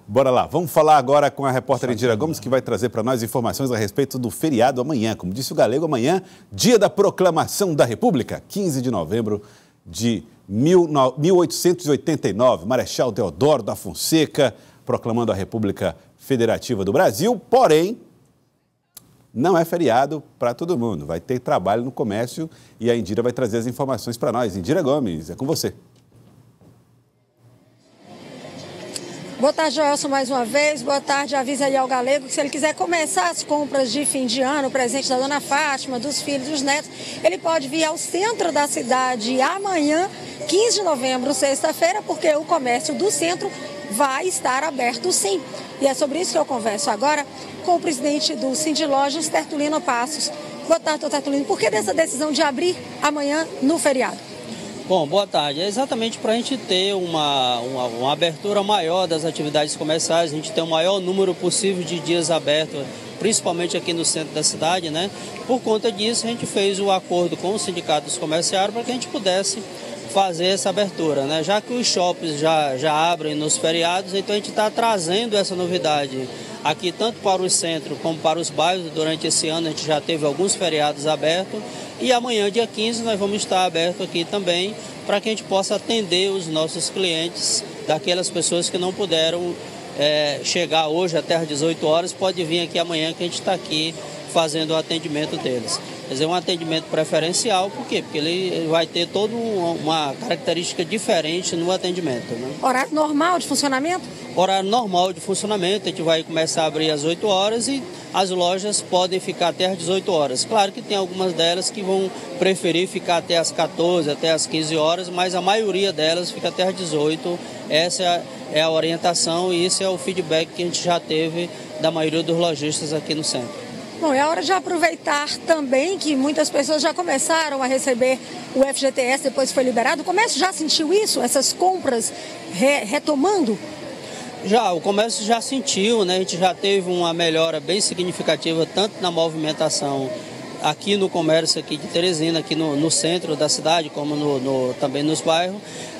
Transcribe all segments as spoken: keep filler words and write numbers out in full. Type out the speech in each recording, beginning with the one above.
Bora lá, vamos falar agora com a repórter Indira Gomes, que vai trazer para nós informações a respeito do feriado amanhã. Como disse o Galego, amanhã, dia da proclamação da República, quinze de novembro de mil oitocentos e oitenta e nove. Marechal Deodoro da Fonseca proclamando a República Federativa do Brasil, porém, não é feriado para todo mundo. Vai ter trabalho no comércio e a Indira vai trazer as informações para nós. Indira Gomes, é com você. Boa tarde, Joelson, mais uma vez. Boa tarde, avisa aí ao Galego que se ele quiser começar as compras de fim de ano, presente da dona Fátima, dos filhos, dos netos, ele pode vir ao centro da cidade amanhã, quinze de novembro, sexta-feira, porque o comércio do centro vai estar aberto sim. E é sobre isso que eu converso agora com o presidente do Sindilojas, Tertulino Passos. Boa tarde, doutor Tertulino. Por que dessa decisão de abrir amanhã no feriado? Bom, boa tarde. É exatamente para a gente ter uma, uma, uma abertura maior das atividades comerciais, a gente ter o maior número possível de dias abertos, principalmente aqui no centro da cidade, né? Por conta disso, a gente fez o acordo com os sindicatos comerciários para que a gente pudesse fazer essa abertura, né? Já que os shoppings já, já abrem nos feriados, então a gente está trazendo essa novidade aqui tanto para o centro como para os bairros. Durante esse ano a gente já teve alguns feriados abertos e amanhã, dia quinze, nós vamos estar aberto aqui também para que a gente possa atender os nossos clientes, daquelas pessoas que não puderam é, chegar hoje até às dezoito horas, pode vir aqui amanhã que a gente está aqui fazendo o atendimento deles. Quer dizer, um atendimento preferencial, por quê? Porque ele vai ter toda uma característica diferente no atendimento, né? Horário normal de funcionamento? Horário normal de funcionamento, a gente vai começar a abrir às oito horas e as lojas podem ficar até às dezoito horas. Claro que tem algumas delas que vão preferir ficar até às quatorze, até às quinze horas, mas a maioria delas fica até às dezoito. Essa é a orientação e esse é o feedback que a gente já teve da maioria dos lojistas aqui no centro. Bom, é hora de aproveitar também que muitas pessoas já começaram a receber o F G T S depois que foi liberado. O comércio já sentiu isso, essas compras re retomando? Já, o comércio já sentiu, né? A gente já teve uma melhora bem significativa, tanto na movimentação aqui no comércio aqui de Teresina, aqui no, no centro da cidade, como no, no, também nos bairros.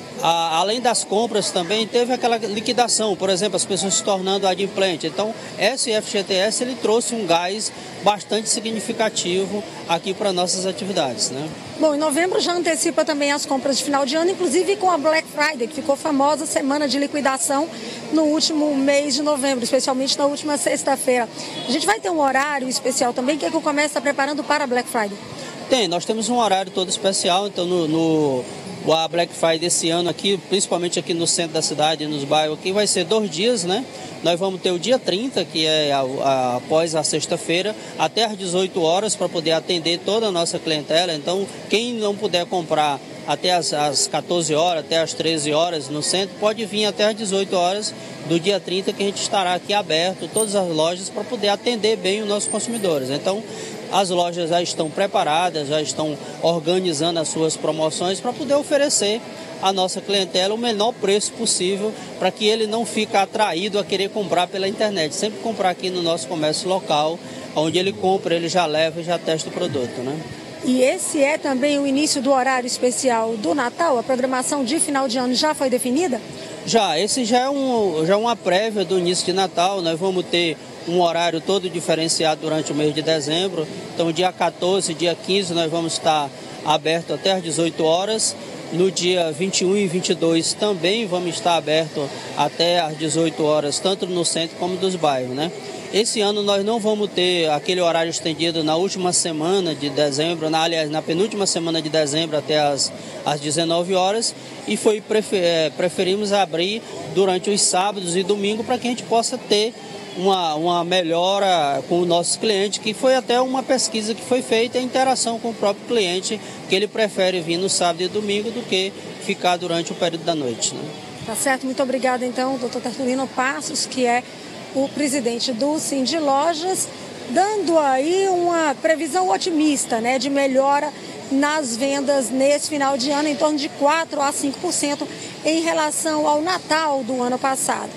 A, além das compras também teve aquela liquidação, por exemplo, as pessoas se tornando adimplente. Então, esse F G T S ele trouxe um gás bastante significativo aqui para nossas atividades, né? Bom, em novembro já antecipa também as compras de final de ano, inclusive com a Black Friday, que ficou famosa semana de liquidação no último mês de novembro, especialmente na última sexta-feira. A gente vai ter um horário especial também, que é que o comércio está preparando para a Black Friday? Tem, nós temos um horário todo especial, então no... no... A Black Friday esse ano aqui, principalmente aqui no centro da cidade, nos bairros aqui, vai ser dois dias, né? Nós vamos ter o dia trinta, que é a, a, após a sexta-feira, até às dezoito horas, para poder atender toda a nossa clientela. Então, quem não puder comprar até as, as quatorze horas, até as treze horas no centro, pode vir até às dezoito horas do dia trinta, que a gente estará aqui aberto, todas as lojas, para poder atender bem os nossos consumidores. Então, as lojas já estão preparadas, já estão organizando as suas promoções para poder oferecer à nossa clientela o menor preço possível, para que ele não fique atraído a querer comprar pela internet. Sempre comprar aqui no nosso comércio local, onde ele compra, ele já leva e já testa o produto, né? E esse é também o início do horário especial do Natal? A programação de final de ano já foi definida? Já, esse já é, um, já é uma prévia do início de Natal. Nós vamos ter um horário todo diferenciado durante o mês de dezembro. Então, dia quatorze, dia quinze, nós vamos estar aberto até às dezoito horas. No dia vinte e um e vinte e dois também vamos estar aberto até às dezoito horas, tanto no centro como nos bairros, né? Esse ano nós não vamos ter aquele horário estendido na última semana de dezembro, na, aliás, na penúltima semana de dezembro até as, as dezenove horas, e foi, prefer, preferimos abrir durante os sábados e domingos para que a gente possa ter uma, uma melhora com o nosso cliente, que foi até uma pesquisa que foi feita, a interação com o próprio cliente, que ele prefere vir no sábado e domingo do que ficar durante o período da noite, né? Tá certo, muito obrigada então, doutor Tertulino Passos, que é o presidente do Sindilojas, dando aí uma previsão otimista, né, de melhora nas vendas nesse final de ano, em torno de quatro a cinco por cento em relação ao Natal do ano passado.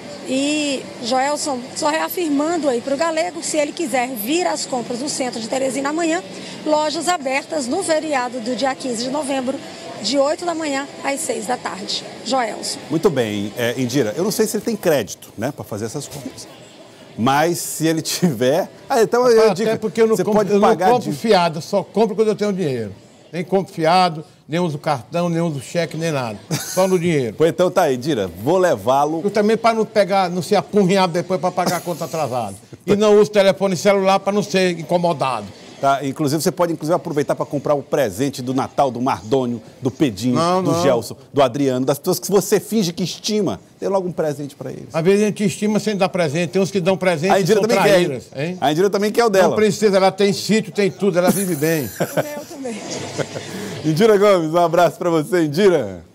E Joelson, só reafirmando aí para o Galego, se ele quiser vir às compras no centro de Teresina amanhã, lojas abertas no feriado do dia quinze de novembro de oito da manhã às seis da tarde. Joelson. Muito bem. É, Indira, eu não sei se ele tem crédito, né, para fazer essas compras. Mas se ele tiver... Ah, então eu Até digo, porque eu não você compro, pode eu não pagar compro de... fiado, só compro quando eu tenho dinheiro. Nem compro fiado, nem uso cartão, nem uso cheque, nem nada. Só no dinheiro. Pois então tá aí, Indira, vou levá-lo... Eu também para não pegar, não ser apurrinhado depois para pagar a conta atrasada. E não uso telefone celular para não ser incomodado. Tá, inclusive, você pode inclusive aproveitar para comprar o presente do Natal do Mardônio, do Pedinho, não, do não. Gelson, do Adriano, das pessoas que você finge que estima. Dê logo um presente para eles. Às vezes a gente estima sem dar presente. Tem uns que dão presente A e Indira são também traíras. quer, Hein? A Indira também quer o dela. Não precisa, ela tem sítio, tem tudo, ela vive bem. Eu também. Indira Gomes, um abraço para você, Indira.